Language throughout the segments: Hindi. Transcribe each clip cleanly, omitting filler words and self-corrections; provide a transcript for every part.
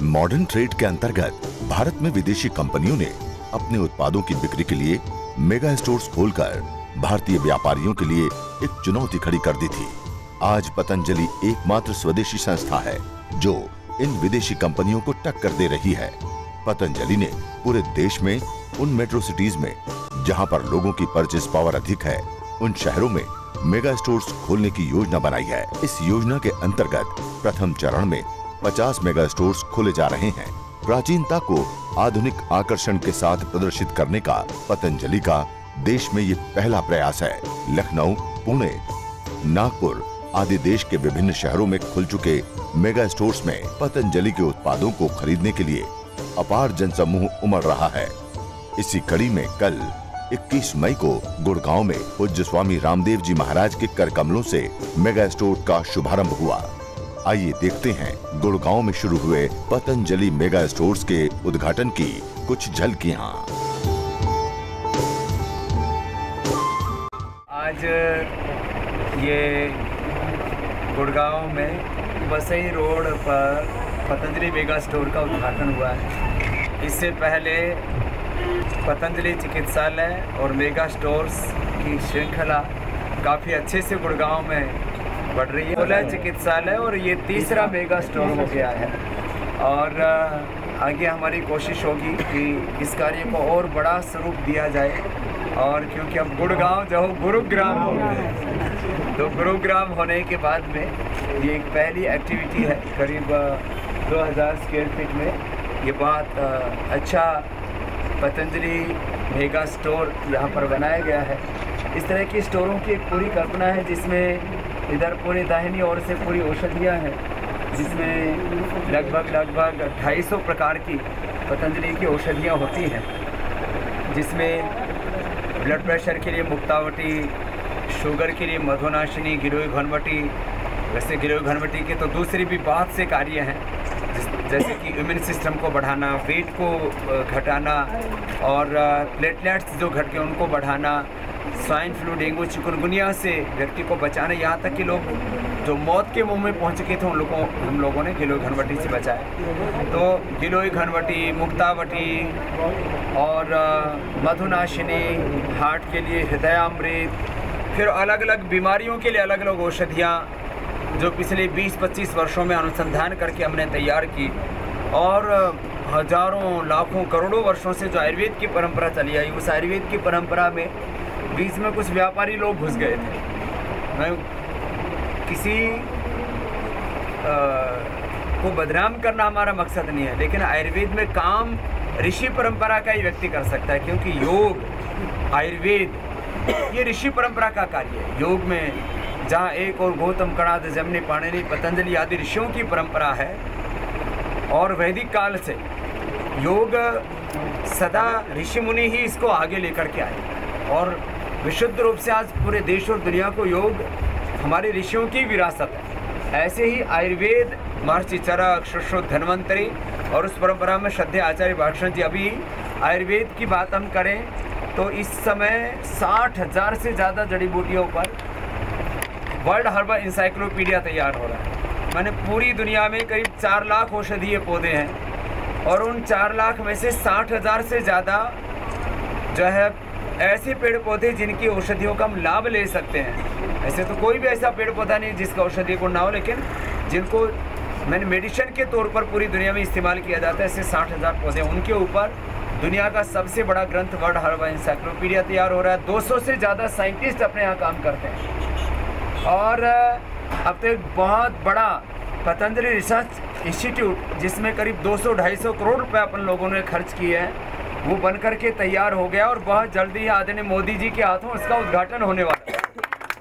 मॉडर्न ट्रेड के अंतर्गत भारत में विदेशी कंपनियों ने अपने उत्पादों की बिक्री के लिए मेगा स्टोर्स खोलकर भारतीय व्यापारियों के लिए एक चुनौती खड़ी कर दी थी। आज पतंजलि एकमात्र स्वदेशी संस्था है जो इन विदेशी कंपनियों को टक्कर दे रही है। पतंजलि ने पूरे देश में उन मेट्रो सिटीज में जहां पर लोगों की परचेस पावर अधिक है, उन शहरों में मेगा स्टोर्स खोलने की योजना बनाई है। इस योजना के अंतर्गत प्रथम चरण में 50 मेगा स्टोर्स खोले जा रहे हैं। प्राचीनता को आधुनिक आकर्षण के साथ प्रदर्शित करने का पतंजलि का देश में ये पहला प्रयास है। लखनऊ, पुणे, नागपुर आदि देश के विभिन्न शहरों में खुल चुके मेगा स्टोर्स में पतंजलि के उत्पादों को खरीदने के लिए अपार जनसमूह उमड़ रहा है। इसी कड़ी में कल 21 मई को गुड़गांव में पूज्य स्वामी रामदेव जी महाराज के कर कमलों से मेगा स्टोर का शुभारंभ हुआ। आइए देखते हैं गुड़गांव में शुरू हुए पतंजलि मेगा स्टोर्स के उद्घाटन की कुछ झलकियां। आज ये गुड़गांव में बसई रोड पर पतंजलि मेगा स्टोर का उद्घाटन हुआ है। इससे पहले पतंजलि चिकित्सालय और मेगा स्टोर्स की श्रृंखला काफ़ी अच्छे से गुड़गांव में बढ़ रही है। ओला चिकित्सालय और ये तीसरा मेगा स्टोर हो गया है और आगे हमारी कोशिश होगी कि इस कार्य को और बड़ा स्वरूप दिया जाए। और क्योंकि अब गुड़गांव जो गुरुग्राम हो गया, तो गुरुग्राम होने के बाद में ये एक पहली एक्टिविटी है। करीब 2000 स्क्वायर फीट में ये बहुत अच्छा पतंजलि मेगा स्टोर यहाँ पर बनाया गया है। इस तरह की स्टोरों की एक पूरी कल्पना है जिसमें इधर पूरी दाहिनी ओर से पूरी औषधियाँ हैं, जिसमें लगभग 250 प्रकार की पतंजलि की औषधियाँ होती हैं, जिसमें ब्लड प्रेशर के लिए मुक्तावटी, शुगर के लिए मधुनाशिनी, गिलोय घनवटी। वैसे गिलोय घनवटी के तो दूसरी भी बहुत से कार्य हैं, जैसे कि इम्यून सिस्टम को बढ़ाना, वेट को घटाना और प्लेटलेट्स जो घट के उनको बढ़ाना, स्वाइन फ्लू, डेंगू, चिकनगुनिया से व्यक्ति को बचाना। यहाँ तक कि लोग जो मौत के मुंह में पहुँच गए थे उन हम लोगों ने गिलोय घनवटी से बचाया। तो गिलोय घनवटी, मुक्तावटी और मधुनाशिनी, हार्ट के लिए हृदयामृत, फिर अलग अलग बीमारियों के लिए अलग अलग औषधियाँ जो पिछले 20-25 वर्षों में अनुसंधान करके हमने तैयार की। और हजारों, लाखों, करोड़ों वर्षों से जो आयुर्वेद की परंपरा चली आई, उस आयुर्वेद की परंपरा में बीच में कुछ व्यापारी लोग घुस गए थे। मैं किसी को बदनाम करना हमारा मकसद नहीं है, लेकिन आयुर्वेद में काम ऋषि परंपरा का ही व्यक्ति कर सकता है, क्योंकि योग, आयुर्वेद ये ऋषि परंपरा का कार्य है। योग में जहाँ एक और गौतम, कणाद, जमनी, पाणिनि, पतंजलि आदि ऋषियों की परंपरा है और वैदिक काल से योग सदा ऋषि मुनि ही इसको आगे लेकर के आए और विशुद्ध रूप से आज पूरे देश और दुनिया को योग हमारे ऋषियों की विरासत है। ऐसे ही आयुर्वेद, महर्षि चरक, सुश्रुत, धन्वंतरी और उस परंपरा में श्रद्धेय आचार्य भाषण जी। अभी आयुर्वेद की बात हम करें तो इस समय 60,000 से ज़्यादा जड़ी बूटियों पर वर्ल्ड हर्बल इंसाइक्लोपीडिया तैयार हो रहा है। मैंने पूरी दुनिया में करीब 4 लाख औषधीय पौधे हैं और उन 4 लाख में से 60,000 से ज़्यादा जो है ऐसे पेड़ पौधे जिनकी औषधियों का हम लाभ ले सकते हैं। ऐसे तो कोई भी ऐसा पेड़ पौधा नहीं जिसका औषधि गुण ना हो, लेकिन जिनको मैंने मेडिसिन के तौर पर पूरी दुनिया में इस्तेमाल किया जाता है, ऐसे 60,000 पौधे। उनके ऊपर दुनिया का सबसे बड़ा ग्रंथ वर्ल्ड हर्बल इंसाइक्लोपीडिया तैयार हो रहा है। 200 से ज़्यादा साइंटिस्ट अपने यहाँ काम करते हैं और अब तो एक बहुत बड़ा पतंजलि रिसर्च इंस्टीट्यूट जिसमें करीब 200-250 करोड़ रुपए अपन लोगों ने खर्च किए हैं, वो बनकर के तैयार हो गया और बहुत जल्दी आदरणीय मोदी जी के हाथों उसका उद्घाटन होने वाला है।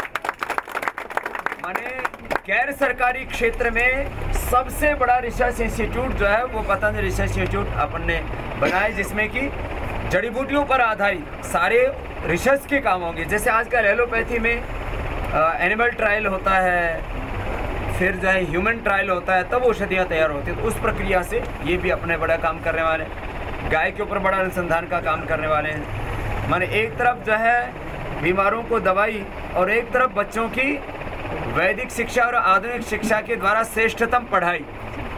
माने गैर सरकारी क्षेत्र में सबसे बड़ा रिसर्च इंस्टीट्यूट जो है वो पतंजलि रिसर्च इंस्टीट्यूट अपन ने बनाया, जिसमें कि जड़ी बूटियों पर आधारित सारे रिसर्च के काम होंगे। जैसे आजकल एलोपैथी में एनिमल ट्रायल होता है, फिर जो है ह्यूमन ट्रायल होता है, तब औषधियाँ तैयार होती हैं। तो उस प्रक्रिया से ये भी अपने बड़ा काम करने वाले हैं। गाय के ऊपर बड़ा अनुसंधान का काम करने वाले हैं। माने एक तरफ जो है बीमारों को दवाई और एक तरफ बच्चों की वैदिक शिक्षा और आधुनिक शिक्षा के द्वारा श्रेष्ठतम पढ़ाई।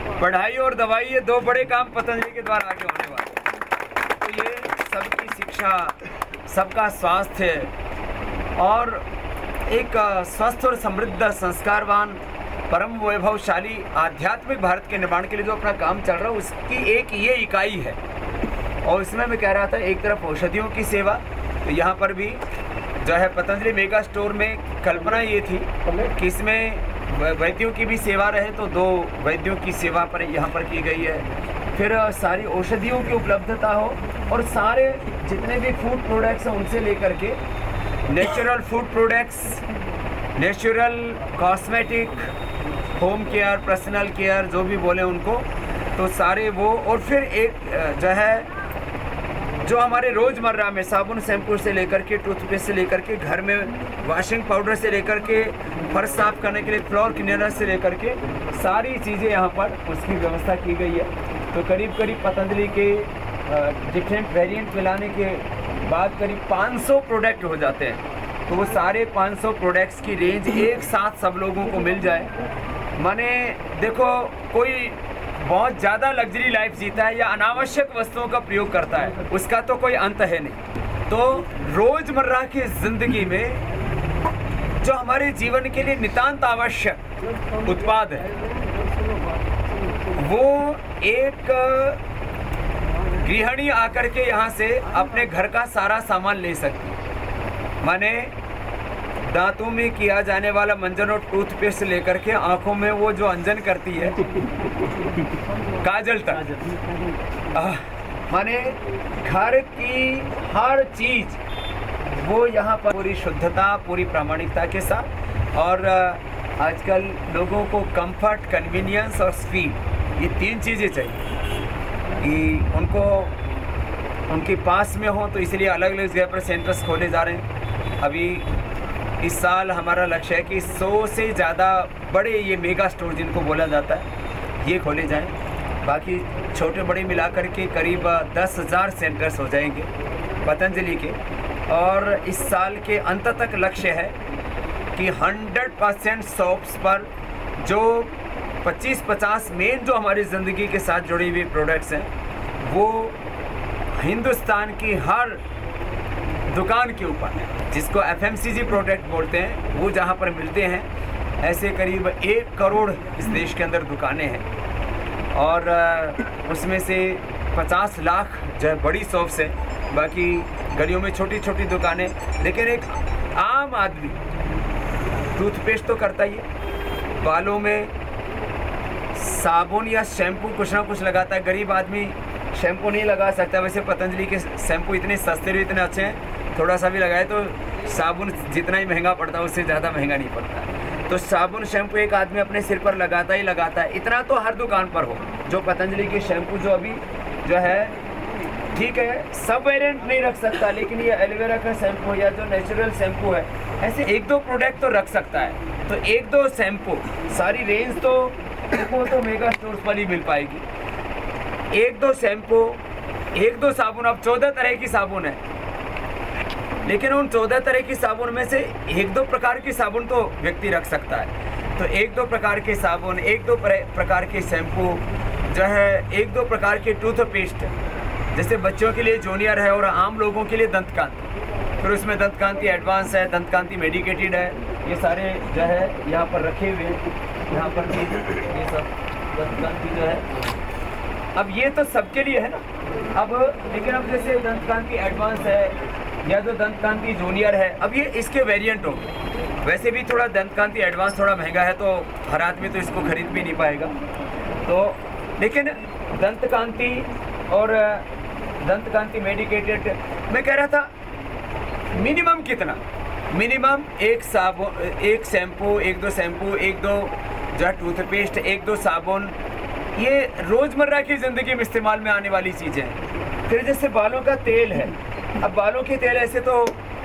पढ़ाई और दवाई, ये दो बड़े काम पतंजलि के द्वारा आगे होने वाले। तो ये सबकी शिक्षा, सबका स्वास्थ्य और एक स्वस्थ और समृद्ध, संस्कारवान, परम वैभवशाली आध्यात्मिक भारत के निर्माण के लिए जो अपना काम चल रहा है, उसकी एक ये इकाई है। और इसमें मैं कह रहा था, एक तरफ औषधियों की सेवा, तो यहाँ पर भी जो है पतंजलि मेगा स्टोर में कल्पना ये थी कि इसमें वैद्यों की भी सेवा रहे, तो 2 वैद्यों की सेवा पर यहाँ पर की गई है। फिर सारी औषधियों की उपलब्धता हो और सारे जितने भी फूड प्रोडक्ट्स हैं उनसे लेकर के natural food products, natural cosmetic, home care, personal care, जो भी बोले उनको, तो सारे वो। और फिर एक जो है जो हमारे रोज़मर्रा में साबुन, शैम्पू से लेकर के, टूथपेस्ट से लेकर के, घर में वॉशिंग पाउडर से लेकर के, फर्श साफ करने के लिए फ्लोर क्लीनर से लेकर के सारी चीज़ें यहाँ पर उसकी व्यवस्था की गई है। तो करीब करीब पतंजलि के डिफरेंट वेरिएंट मिलाने के बाद करीब 500 प्रोडक्ट हो जाते हैं। तो वो सारे 500 प्रोडक्ट्स की रेंज एक साथ सब लोगों को मिल जाए। माने देखो, कोई बहुत ज़्यादा लग्जरी लाइफ जीता है या अनावश्यक वस्तुओं का प्रयोग करता है, उसका तो कोई अंत है नहीं। तो रोज़मर्रा की ज़िंदगी में जो हमारे जीवन के लिए नितांत आवश्यक उत्पाद है, वो एक गृहिणी आकर के यहाँ से अपने घर का सारा सामान ले सकती है। माने दांतों में किया जाने वाला मंजन और टूथपेस्ट लेकर के आंखों में वो जो अंजन करती है, काजल तक, माने घर की हर चीज वो यहाँ पर पूरी शुद्धता, पूरी प्रामाणिकता के साथ। और आजकल लोगों को कंफर्ट, कन्वीनियंस और स्पीड, ये 3 चीज़ें चाहिए कि उनको उनके पास में हो। तो इसलिए अलग अलग जगह पर सेंटर्स खोले जा रहे हैं। अभी इस साल हमारा लक्ष्य है कि 100 से ज़्यादा बड़े ये मेगा स्टोर जिनको बोला जाता है, ये खोले जाएं। बाकी छोटे बड़े मिलाकर के करीब 10,000 सेंटर्स हो जाएंगे पतंजलि के। और इस साल के अंत तक लक्ष्य है कि 100% शॉप्स पर जो 25-50 मेन जो हमारी ज़िंदगी के साथ जुड़ी हुई प्रोडक्ट्स हैं, वो हिंदुस्तान की हर दुकान के ऊपर, जिसको FMCG प्रोडक्ट बोलते हैं, वो जहाँ पर मिलते हैं, ऐसे करीब 1 करोड़ इस देश के अंदर दुकानें हैं। और उसमें से 50 लाख जो है बड़ी शॉप्स हैं, बाकी गलियों में छोटी छोटी दुकानें। लेकिन एक आम आदमी टूथपेस्ट तो करता ही है, बालों में साबुन या शैम्पू कुछ ना कुछ लगाता है। गरीब आदमी शैम्पू नहीं लगा सकता। वैसे पतंजलि के शैम्पू इतने सस्ते और इतने अच्छे हैं, थोड़ा सा भी लगाए तो साबुन जितना ही महंगा पड़ता है उससे ज़्यादा महंगा नहीं पड़ता। तो साबुन शैम्पू एक आदमी अपने सिर पर लगाता ही लगाता है। इतना तो हर दुकान पर हो। जो पतंजलि के शैम्पू जो अभी जो है, ठीक है, सब वेरिएंट नहीं रख सकता, लेकिन ये एलोवेरा का शैम्पू या जो नेचुरल शैम्पू है, ऐसे 1-2 प्रोडक्ट तो रख सकता है। तो 1-2 शैम्पू, सारी रेंज तो देखो तो मेगा स्टोर्स पर ही मिल पाएगी। 1-2 शैम्पू, 1-2 साबुन। अब 14 तरह की साबुन है, लेकिन उन 14 तरह की साबुन में से 1-2 प्रकार की साबुन तो व्यक्ति रख सकता है। तो 1-2 प्रकार के साबुन, 1-2 प्रकार के शैम्पू जो है, 1-2 प्रकार के टूथपेस्ट, जैसे बच्चों के लिए जूनियर है और आम लोगों के लिए दंतकांति। फिर उसमें दंतकांति एडवांस है, दंतकांति मेडिकेटेड है, ये सारे जो है यहाँ पर रखे हुए हैं। यहाँ पर भी ये सब दंतकांति जो है, अब ये तो सबके लिए है ना। अब लेकिन अब जैसे दंतकांति एडवांस है या जो दंतकांति जूनियर है, अब ये इसके वेरिएंट हो। वैसे भी थोड़ा दंतकांति एडवांस थोड़ा महंगा है, तो हर आदमी तो इसको खरीद भी नहीं पाएगा। तो लेकिन दंतकांति और दंतकांति मेडिकेटेड, मैं कह रहा था मिनिमम कितना, मिनिमम 1 साबुन, 1 शैम्पू, 1-2 शैम्पू, 1-2 जो है टूथपेस्ट, 1-2 साबुन, ये रोज़मर्रा की ज़िंदगी में इस्तेमाल में आने वाली चीज़ें हैं। फिर जैसे बालों का तेल है, अब बालों के तेल ऐसे तो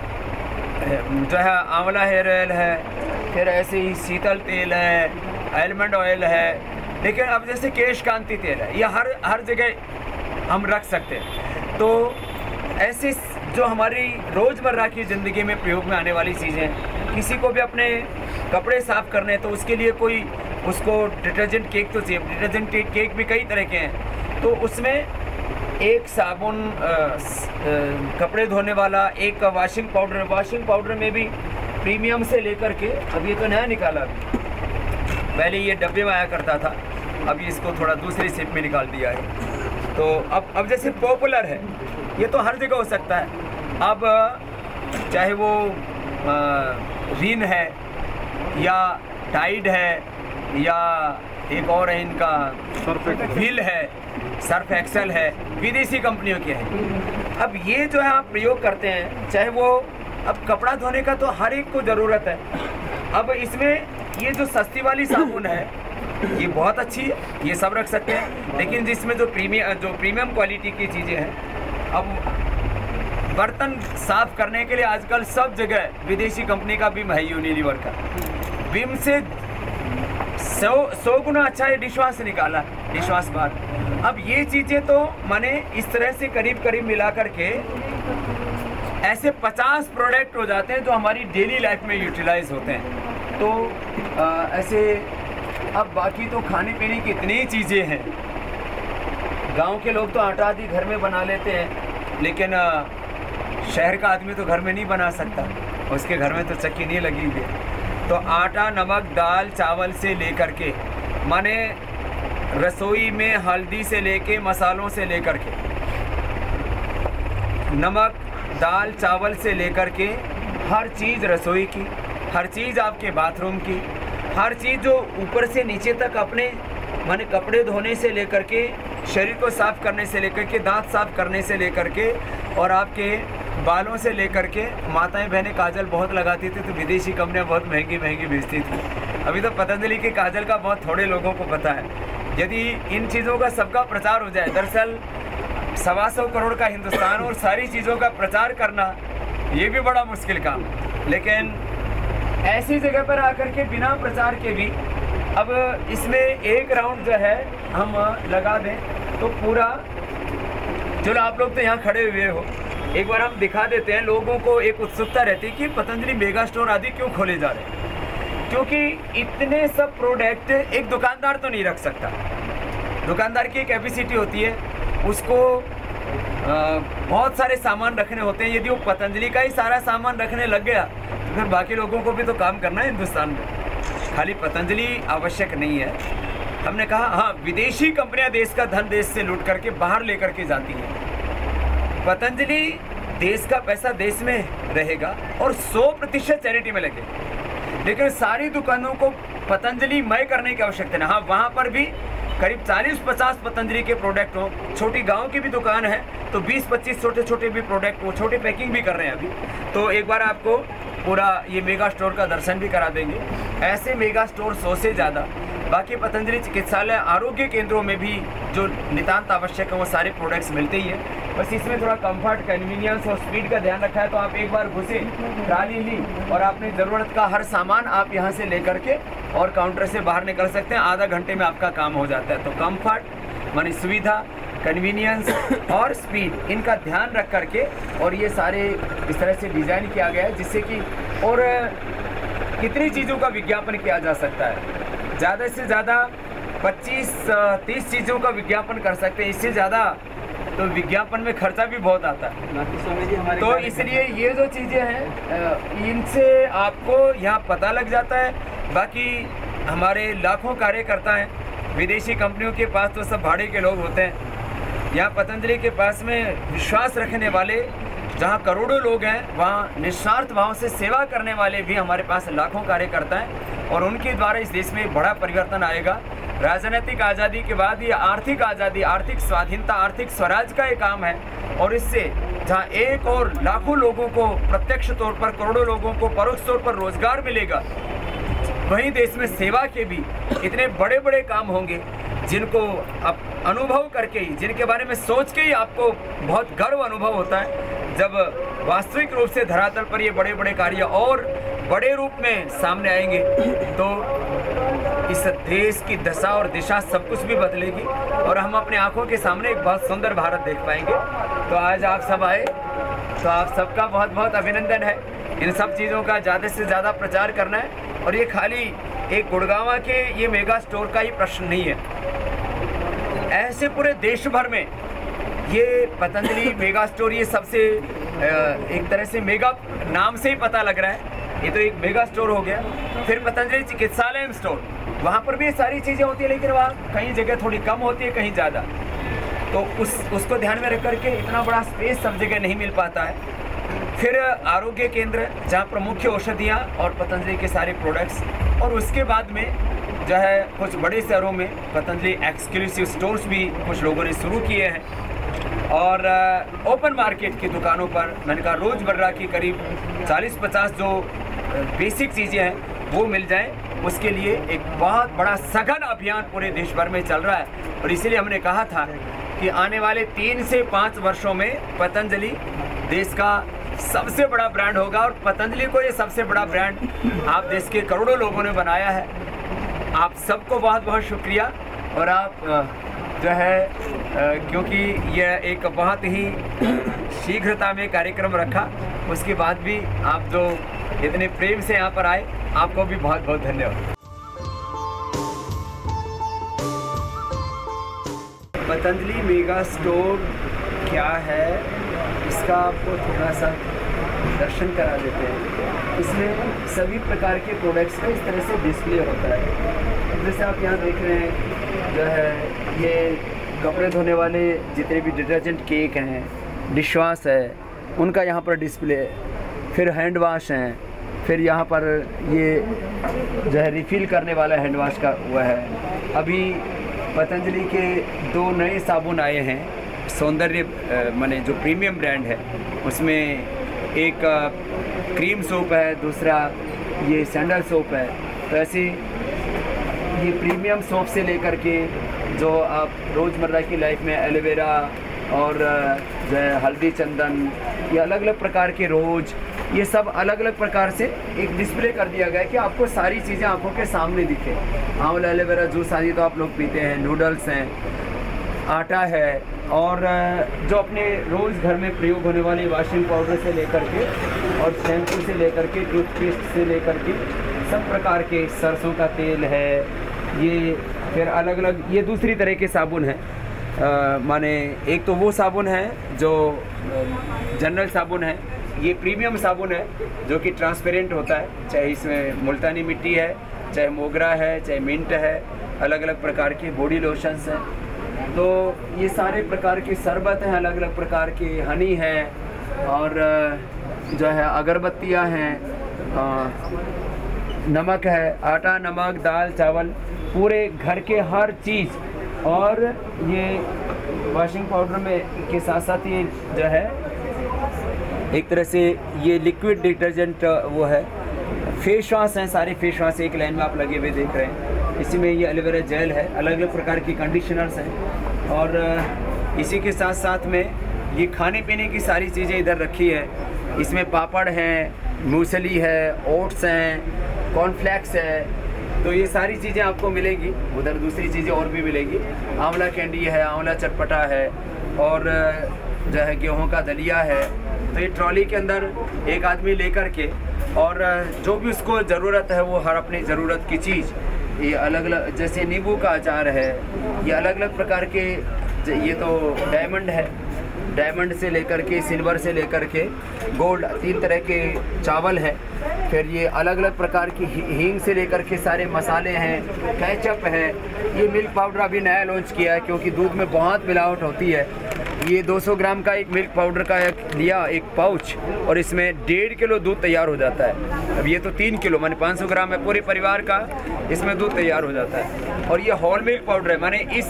जो है आंवला हेयर ऑयल है, फिर ऐसे ही शीतल तेल है, आलमंड ऑयल है, लेकिन अब जैसे केश कांति तेल है, ये हर जगह हम रख सकते हैं। तो ऐसे जो हमारी रोज़मर्रा की ज़िंदगी में प्रयोग में आने वाली चीज़ें, किसी को भी अपने कपड़े साफ़ करने तो उसके लिए कोई उसको डिटर्जेंट केक तो चाहिए। डिटर्जेंट केक भी कई तरह के हैं, तो उसमें एक साबुन, कपड़े धोने वाला, एक वॉशिंग पाउडर में भी प्रीमियम से लेकर के, अब ये तो नया निकाला अभी, पहले ये डब्बे में आया करता था, अभी इसको थोड़ा दूसरी शिप में निकाल दिया है। तो अब जैसे पॉपुलर है, ये तो हर जगह हो सकता है। अब चाहे वो रिन है या टाइड है या एक और है इनका व्हील है, सर्फ एक्सेल है, विदेशी कंपनियों के हैं। अब ये जो है आप प्रयोग करते हैं, चाहे वो, अब कपड़ा धोने का तो हर एक को ज़रूरत है। अब इसमें ये जो सस्ती वाली साबुन है ये बहुत अच्छी है, ये सब रख सकते हैं, लेकिन जिसमें जो प्रीमियम क्वालिटी की चीज़ें हैं, अब बर्तन साफ करने के लिए आजकल सब जगह विदेशी कंपनी का विम है, यूनिलीवर का। विम से 100 गुना अच्छा है डिशवॉश निकाला, डिशवॉश बार। अब ये चीज़ें तो माने इस तरह से करीब मिला करके ऐसे 50 प्रोडक्ट हो जाते हैं जो हमारी डेली लाइफ में यूटिलाइज होते हैं। तो ऐसे अब बाकी तो खाने पीने की इतनी चीज़ें हैं। गांव के लोग तो आटा आदि घर में बना लेते हैं, लेकिन शहर का आदमी तो घर में नहीं बना सकता, उसके घर में तो चक्की नहीं लगी हुई है। तो आटा, नमक, दाल, चावल से लेकर के, माने रसोई में हल्दी से लेके मसालों से लेकर के, नमक, दाल, चावल से लेकर के हर चीज़ रसोई की, हर चीज़ आपके बाथरूम की, हर चीज़ जो ऊपर से नीचे तक अपने माने कपड़े धोने से लेकर के, शरीर को साफ़ करने से लेकर के, दांत साफ़ करने से लेकर के, और आपके बालों से लेकर के, माताएं बहनें काजल बहुत लगाती थी तो विदेशी कंपनियां बहुत महंगी बेचती थी। अभी तो पतंजलि के काजल का बहुत थोड़े लोगों को पता है। यदि इन चीज़ों का सबका प्रचार हो जाए, दरअसल 125 करोड़ का हिंदुस्तान और सारी चीज़ों का प्रचार करना ये भी बड़ा मुश्किल काम है, लेकिन ऐसी जगह पर आकर के बिना प्रचार के भी अब इसमें एक राउंड जो है हम लगा दें तो पूरा, चलो आप लोग तो यहाँ खड़े हुए हो, एक बार हम दिखा देते हैं। लोगों को एक उत्सुकता रहती है कि पतंजलि मेगा स्टोर आदि क्यों खोले जा रहे हैं, क्योंकि इतने सब प्रोडक्ट एक दुकानदार तो नहीं रख सकता। दुकानदार की एक कैपेसिटी होती है, उसको बहुत सारे सामान रखने होते हैं। यदि वो पतंजलि का ही सारा सामान रखने लग गया तो फिर बाकी लोगों को भी तो काम करना है हिंदुस्तान में, खाली पतंजलि आवश्यक नहीं है। हमने कहा हाँ, विदेशी कंपनियां देश का धन देश से लूट करके बाहर लेकर के जाती हैं। पतंजलि देश का पैसा देश में रहेगा और 100% चैरिटी में लगेगा, लेकिन सारी दुकानों को पतंजलि मय करने की आवश्यकता नहीं। हाँ, वहाँ पर भी करीब 40-50 पतंजलि के प्रोडक्ट हो। छोटी गांव की भी दुकान है तो 20-25 छोटे भी प्रोडक्ट, वो छोटे पैकिंग भी कर रहे हैं अभी। तो एक बार आपको पूरा ये मेगा स्टोर का दर्शन भी करा देंगे। ऐसे मेगा स्टोर 100 से ज़्यादा। बाकी पतंजलि चिकित्सालय, आरोग्य केंद्रों में भी जो नितांत आवश्यक है वो सारे प्रोडक्ट्स मिलते ही हैं। बस इसमें थोड़ा कंफर्ट, कन्वीनियंस और स्पीड का ध्यान रखा है। तो आप एक बार घुसे, ट्राली ली और अपनी ज़रूरत का हर सामान आप यहाँ से लेकर के और काउंटर से बाहर निकल सकते हैं। आधा घंटे में आपका काम हो जाता है। तो कंफर्ट मानी सुविधा, कन्वीनियंस और स्पीड, इनका ध्यान रख करके और ये सारे इस तरह से डिज़ाइन किया गया है जिससे कि, और कितनी चीज़ों का विज्ञापन किया जा सकता है। ज़्यादा से ज़्यादा 25-30 चीज़ों का विज्ञापन कर सकते हैं। इससे ज़्यादा तो विज्ञापन में खर्चा भी बहुत आता है। तो इसलिए ये जो चीज़ें हैं इनसे आपको यहाँ पता लग जाता है। बाकी हमारे लाखों कार्यकर्ता हैं, विदेशी कंपनियों के पास तो सब भाड़े के लोग होते हैं। यहाँ पतंजलि के पास में विश्वास रखने वाले जहाँ करोड़ों लोग हैं, वहाँ निस्वार्थ भाव से सेवा करने वाले भी हमारे पास लाखों कार्यकर्ता हैं और उनके द्वारा इस देश में बड़ा परिवर्तन आएगा। राजनीतिक आज़ादी के बाद ये आर्थिक आज़ादी, आर्थिक स्वाधीनता, आर्थिक स्वराज का एक काम है और इससे जहाँ एक और लाखों लोगों को प्रत्यक्ष तौर पर, करोड़ों लोगों को परोक्ष तौर पर रोजगार मिलेगा, वहीं देश में सेवा के भी इतने बड़े बड़े काम होंगे जिनको आप अनुभव करके ही, जिनके बारे में सोच के ही आपको बहुत गर्व अनुभव होता है जब वास्तविक रूप से धरातल पर ये बड़े बड़े कार्य और बड़े रूप में सामने आएंगे। तो इस देश की दशा और दिशा सब कुछ भी बदलेगी और हम अपने आंखों के सामने एक बहुत सुंदर भारत देख पाएंगे। तो आज आप सब आए तो आप सबका बहुत बहुत अभिनंदन है। इन सब चीज़ों का ज़्यादा से ज़्यादा प्रचार करना है और ये खाली एक गुड़गांव के ये मेगा स्टोर का ही प्रश्न नहीं है, ऐसे पूरे देश भर में ये पतंजलि मेगा स्टोर ये सबसे एक तरह से मेगा नाम से ही पता लग रहा है, ये तो एक मेगा स्टोर हो गया। फिर पतंजलि चिकित्सालय स्टोर, वहाँ पर भी सारी चीज़ें होती है, लेकिन वहाँ कहीं जगह थोड़ी कम होती है, कहीं ज़्यादा, तो उसको ध्यान में रख करके इतना बड़ा स्पेस सब जगह नहीं मिल पाता है। फिर आरोग्य केंद्र जहाँ पर मुख्य औषधियाँ और पतंजलि के सारे प्रोडक्ट्स, और उसके बाद में जो है कुछ बड़े शहरों में पतंजलि एक्सक्लूसिव स्टोर्स भी कुछ लोगों ने शुरू किए हैं। और ओपन मार्केट की दुकानों पर मैंने कहा रोज़मर्रा की करीब 40-50 जो बेसिक चीज़ें हैं वो मिल जाएं, उसके लिए एक बहुत बड़ा सघन अभियान पूरे देश भर में चल रहा है। और इसीलिए हमने कहा था कि आने वाले 3 से 5 वर्षों में पतंजलि देश का सबसे बड़ा ब्रांड होगा, और पतंजलि को ये सबसे बड़ा ब्रांड आप देश के करोड़ों लोगों ने बनाया है। आप सबको बहुत बहुत शुक्रिया। और आप जो है क्योंकि यह एक बहुत ही शीघ्रता में कार्यक्रम रखा, उसके बाद भी आप जो इतने प्रेम से यहाँ पर आए, आपको भी बहुत बहुत धन्यवाद। पतंजलि मेगा स्टोर क्या है, इसका आपको थोड़ा सा दर्शन करा देते हैं। इसमें सभी प्रकार के प्रोडक्ट्स का इस तरह से डिस्प्ले होता है। जैसे आप यहाँ देख रहे हैं जो है ये कपड़े धोने वाले जितने भी डिटर्जेंट केक हैं, डिश वॉश है, उनका यहाँ पर डिस्प्ले है। फिर हैंड वॉश हैं, फिर यहाँ पर ये जो है रिफ़िल करने वाला हैंड वॉश का हुआ है। अभी पतंजलि के 2 नए साबुन आए हैं, सौंदर्य माने जो प्रीमियम ब्रांड है, उसमें एक क्रीम सोप है, दूसरा ये सैंडल सोप है। तो ऐसे ये प्रीमियम सोप से लेकर के जो आप रोज़मर्रा की लाइफ में एलोवेरा और जो है हल्दी चंदन, ये अलग अलग प्रकार के रोज़, ये सब अलग अलग प्रकार से एक डिस्प्ले कर दिया गया है कि आपको सारी चीज़ें आंखों के सामने दिखे। आंवला एलोवेरा जूस आदि तो आप लोग पीते हैं, नूडल्स हैं, आटा है, और जो अपने रोज़ घर में प्रयोग होने वाले वॉशिंग पाउडर से लेकर के और शैम्पू से लेकर के टूथपेस्ट से लेकर के सब प्रकार के, सरसों का तेल है, ये फिर अलग अलग ये दूसरी तरह के साबुन हैं। माने एक तो वो साबुन है जो जनरल साबुन है, ये प्रीमियम साबुन है जो कि ट्रांसपेरेंट होता है, चाहे इसमें मुल्तानी मिट्टी है, चाहे मोगरा है, चाहे मिंट है, अलग अलग प्रकार के बॉडी लोशंस हैं। तो ये सारे प्रकार के शरबत हैं, अलग अलग प्रकार के हनी है, और जो है अगरबत्तियाँ हैं, नमक है, आटा, नमक, दाल, चावल, पूरे घर के हर चीज़। और ये वॉशिंग पाउडर में के साथ साथ ये जो है एक तरह से ये लिक्विड डिटर्जेंट वो है। फेस वॉश हैं, सारे फेस वॉश एक लाइन में आप लगे हुए देख रहे हैं। इसी में ये एलोवेरा जेल है, अलग अलग प्रकार की कंडीशनर्स हैं, और इसी के साथ साथ में ये खाने पीने की सारी चीज़ें इधर रखी है। इसमें पापड़ हैं, मूसली है, ओट्स हैं, कॉर्नफ्लेक्स है, तो ये सारी चीज़ें आपको मिलेंगी। उधर दूसरी चीज़ें और भी मिलेंगी, आंवला कैंडी है, आंवला चटपटा है, और जो है गेहूं का दलिया है। तो ये ट्रॉली के अंदर एक आदमी लेकर के, और जो भी उसको ज़रूरत है वो हर अपनी ज़रूरत की चीज़, ये अलग अलग, जैसे नींबू का अचार है, ये अलग अलग प्रकार के, ये तो डायमंड है, डायमंड से लेकर के सिल्वर से लेकर के गोल्ड, 3 तरह के चावल है। फिर ये अलग अलग प्रकार की हींग से लेकर के सारे मसाले हैं, केचप है। ये मिल्क पाउडर अभी नया लॉन्च किया है क्योंकि दूध में बहुत मिलावट होती है। ये 200 ग्राम का एक मिल्क पाउडर का लिया एक पाउच, और इसमें 1.5 किलो दूध तैयार हो जाता है। अब ये तो 3 किलो माने 500 ग्राम है, पूरे परिवार का इसमें दूध तैयार हो जाता है। और ये होल मिल्क पाउडर है, माने इस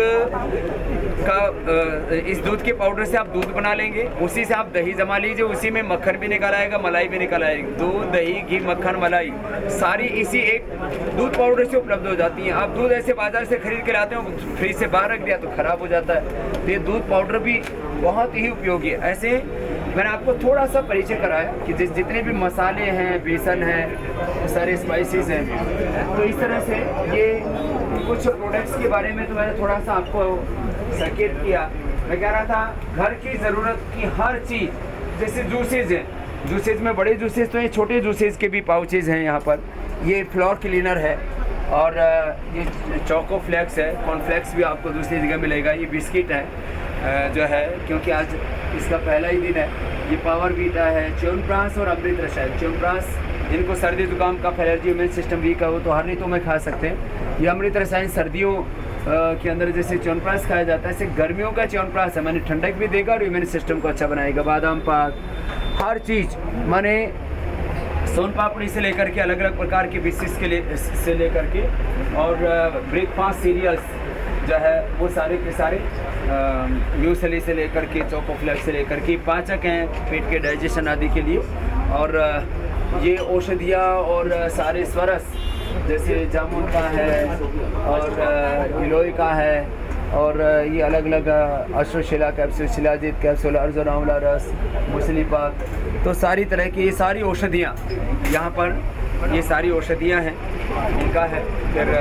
दूध के पाउडर से आप दूध बना लेंगे, उसी से आप दही जमा लीजिए, उसी में मक्खन भी निकल आएगा, मलाई भी निकल आएगी। दूध, दही, घी, मक्खन, मलाई सारी इसी एक दूध पाउडर से उपलब्ध हो जाती हैं। आप दूध ऐसे बाजार से खरीद के लाते हो, फ्रिज से बाहर रख दिया तो ख़राब हो जाता है। तो ये दूध पाउडर भी बहुत ही उपयोगी है। ऐसे मैंने आपको थोड़ा सा परिचय कराया कि जितने भी मसाले हैं, बेसन है, सारे स्पाइसेस हैं, तो इस तरह से ये कुछ प्रोडक्ट्स के बारे में तो मैंने थोड़ा सा आपको संकेत किया। मैं कह रहा था घर की ज़रूरत की हर चीज़, जैसे जूसेज हैं, जूसेज में बड़े जूसेज तो हैं, छोटे जूसेज के भी पाउचेज हैं यहाँ पर। ये फ्लोर क्लीनर है, और ये चोको फ्लेक्स है, कॉर्नफ्लेक्स भी आपको दूसरी जगह मिलेगा। ये बिस्किट है जो है, क्योंकि आज इसका पहला ही दिन है। ये पावर वीटा है, च्यवनप्राश और अमृत रसायन। च्यवनप्राश जिनको सर्दी जुकाम का एलर्जी, इम्यून सिस्टम वीक है, वो तो हर ऋतु में खा सकते हैं। ये अमृत रसायन सर्दियों के अंदर जैसे च्यवनप्राश खाया जाता है, ऐसे गर्मियों का च्यवनप्राश है, मैंने ठंडक भी देगा और इम्यून सिस्टम को अच्छा बनाएगा। बादाम पाक, हर चीज़, माने सोन पापड़ी से लेकर के अलग अलग प्रकार के बिस्किट्स के लिए से लेकर के, और ब्रेकफास्ट सीरियल्स जो है वो सारे के सारे, म्यूसली से लेकर के, चोको फ्लेक्स से लेकर के, पाचक हैं पेट के डाइजेशन आदि के लिए। और ये औषधियाँ और सारे स्वरस जैसे जामुन का है और गिलोय का है, और ये अलग अलग अश्वशिला कैप्सूल, शिलाजीत कैप्सूल, अर्जुन आंवला रस, मूसली पाक, तो सारी तरह की ये सारी औषधियाँ यहाँ पर, ये सारी औषधियाँ हैं इनका है। फिर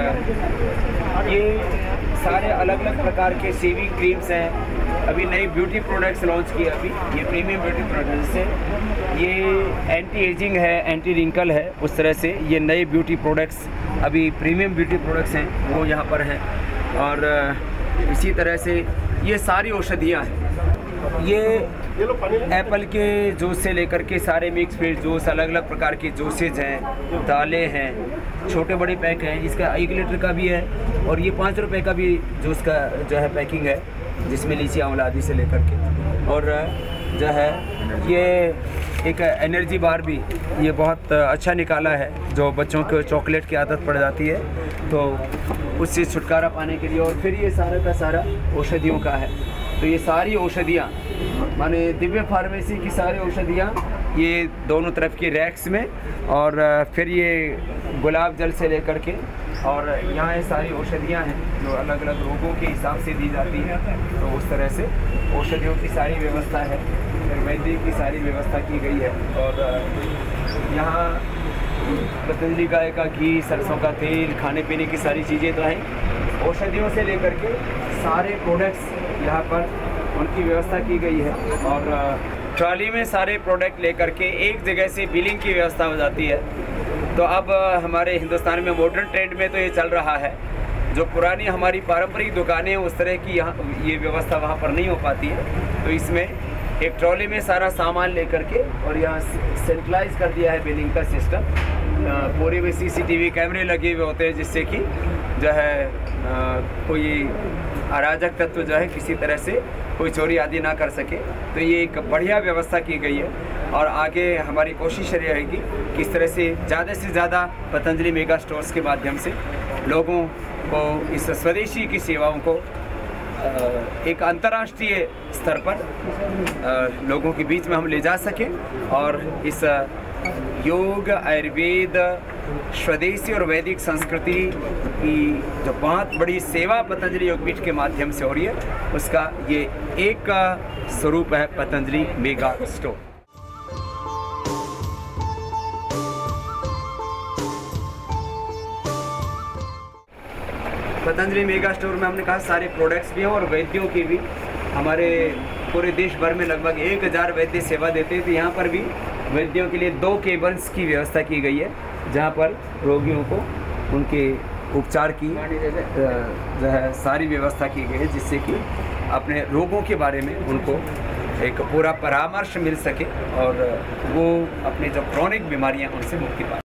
ये सारे अलग अलग प्रकार के शेविंग क्रीम्स हैं। अभी नई ब्यूटी प्रोडक्ट्स लॉन्च किए अभी, ये प्रीमियम ब्यूटी प्रोडक्ट, जैसे ये एंटी एजिंग है, एंटी रिंकल है, उस तरह से ये नए ब्यूटी प्रोडक्ट्स अभी प्रीमियम ब्यूटी प्रोडक्ट्स हैं वो यहाँ पर हैं। और इसी तरह से ये सारी औषधियाँ हैं। ये एप्पल के जूस से लेकर के सारे मिक्स फ्रूट जूस, अलग अलग प्रकार के जूसेज हैं, दालें हैं, छोटे बड़े पैक हैं। इसका 1 लीटर का भी है, और ये 5 रुपए का भी जूस का जो है पैकिंग है, जिसमें लीची आंवला आदि से लेकर के। और जो है ये एक एनर्जी बार भी ये बहुत अच्छा निकाला है, जो बच्चों को चॉकलेट की आदत पड़ जाती है तो उससे छुटकारा पाने के लिए। और फिर ये सारा का सारा औषधियों का है। तो ये सारी औषधियाँ, माने दिव्य फार्मेसी की सारी औषधियाँ ये दोनों तरफ के रैक्स में, और फिर ये गुलाब जल से लेकर के, और यहाँ ये सारी औषधियाँ हैं जो अलग अलग रोगों के हिसाब से दी जाती हैं। तो उस तरह से औषधियों की सारी व्यवस्था है, फिर वैद्य की सारी व्यवस्था की गई है। और यहाँ पतंजलि गाय का घी, सरसों का तेल, खाने पीने की सारी चीज़ें तो हैं। औषधियों से लेकर के सारे प्रोडक्ट्स यहाँ पर उनकी व्यवस्था की गई है। और ट्रॉली में सारे प्रोडक्ट लेकर के एक जगह से बिलिंग की व्यवस्था हो जाती है। तो अब हमारे हिंदुस्तान में मॉडर्न ट्रेंड में तो ये चल रहा है, जो पुरानी हमारी पारंपरिक दुकानें उस तरह की यहाँ ये व्यवस्था वहाँ पर नहीं हो पाती है। तो इसमें एक ट्रॉली में सारा सामान लेकर के, और यहाँ सेंट्रलाइज कर दिया है बिलिंग का सिस्टम। पूरे में CCTV कैमरे लगे हुए होते हैं, जिससे कि जो है कोई अराजक तत्व जो है किसी तरह से कोई चोरी आदि ना कर सके। तो ये एक बढ़िया व्यवस्था की गई है। और आगे हमारी कोशिश रहेगी कि इस तरह से ज़्यादा पतंजलि मेगा स्टोर्स के माध्यम से लोगों को इस स्वदेशी की सेवाओं को एक अंतर्राष्ट्रीय स्तर पर लोगों के बीच में हम ले जा सकें, और इस योग, आयुर्वेद, स्वदेशी और वैदिक संस्कृति की जो बहुत बड़ी सेवा पतंजलि योगपीठ के माध्यम से हो रही है, उसका ये एक स्वरूप है Patanjali mega store. Patanjali mega store में हमने कहा सारे प्रोडक्ट्स भी हैं और वैद्यों की भी। हमारे पूरे देश भर में लगभग 1000 वैद्य सेवा देते हैं। तो यहाँ पर भी वैद्यों के लिए 2 केबिन्स की व्यवस्था की गई है, जहाँ पर रोगियों को उनके उपचार की जो है सारी व्यवस्था की गई है, जिससे कि अपने रोगों के बारे में उनको एक पूरा परामर्श मिल सके और वो अपने जो क्रॉनिक बीमारियाँ उनसे मुक्ति पाए।